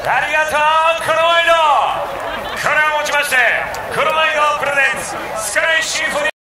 ありがとうクロマイド。これをもちましてクロマイドプレゼンツスカイシンフォニー